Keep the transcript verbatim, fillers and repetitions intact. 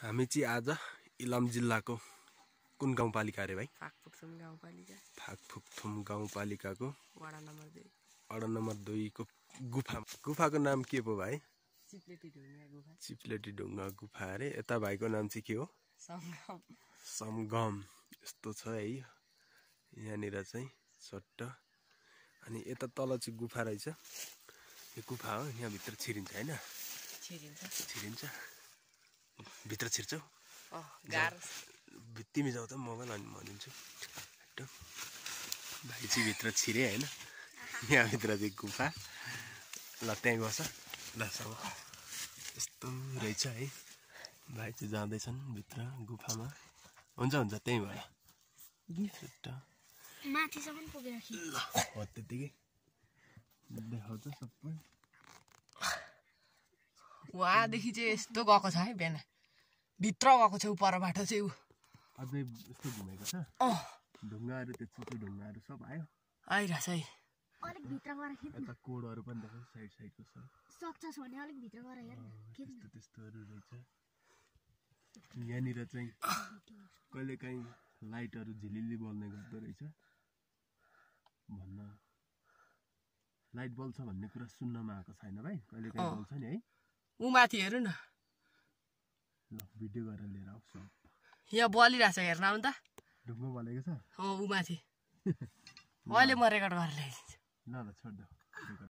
हामी चाहिँ आज इलाम जिल्लाको कुन गाउँपालिका रे भाइ? फाकफुकथुम गाउँपालिका फाकफुकथुम गाउँपालिकाको वडा नम्बर दुई वडा नम्बर दुई को गुफा। गुफाको नाम के पो भाइ? चिप्लेटी ढुङ्गा गुफा। चिप्लेटी ढुङ्गा गुफा अरे। यता भाइको नाम चाहिँ के हो? समगम। समगम यस्तो छ है यहाँनिर चाहिँ सट्ट। अनि यता तल चाहिँ गुफा रहेछ। यो गुफा हो, यहाँ भित्र छिरिन्छ हैन? छिरिन्छ छिरिन्छ। भित्र छिर्छौ? अँ गाह्रो। तिमी जाऊ त मोबाइल अनि म दिन्छु। भाइ चाहिँ भित्र छिरे हैन? यहाँ भित्र चाहिँ गुफा। ल त्यहाँ गछ ल सब यस्तो रहेछ है। भाइ चाहिँ जाँदैछन् भित्र गुफामा। हुन्छ हुन्छ त्यहीँ भएर माथिसम्म पुगेर ल हो त्यतिकै देखाउँछ सबै। वहाँदेखि चाहिँ यस्तो गएको छ है बिहान भित्र गएको छ परबाट चाहिँ ऊ अझै यस्तो घुमेको छ। अँ ढुङ्गाहरू त्यो चिप्ले ढुङ्गाहरू सब आयो आइरहेछ है। अलिक भित्र गएर खिच्नु। यता कोडहरू पनि देखाउँछ साइड साइडको सब। सक्छस् भने अलिक भित्र गएर हेर न। त्यस्तो त्यस्तोहरू रहेछ। यहाँनिर चाहिँ कहिलेकाहीँ लाइटहरू झिलिली बल्ने गर्दो रहेछ भन्न। लाइट बल्छ भन्ने कुरा सुन्नमा आएको छैन भाइ। कहिलेकाहीँ बल्छ नि है। ऊ माथि हेर्नु न। ल भिडियो गरेर लिएर आऊ सब। यहाँ बलिरहेछ हेर्न आउनु त। ढुङ्गा बलेको छ? अँ ऊ माथि अहिले म रेकर्ड गरेर ल्याइदिन्छु। ल ल छोड्देऊ।